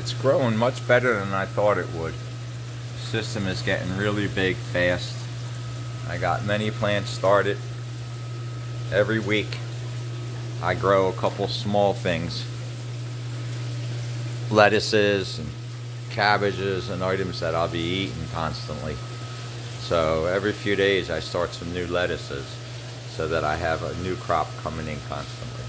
It's growing much better than I thought it would. System is getting really big fast. I got many plants started. Every week I grow a couple small things. Lettuces and cabbages and items that I'll be eating constantly. So every few days I start some new lettuces so that I have a new crop coming in constantly.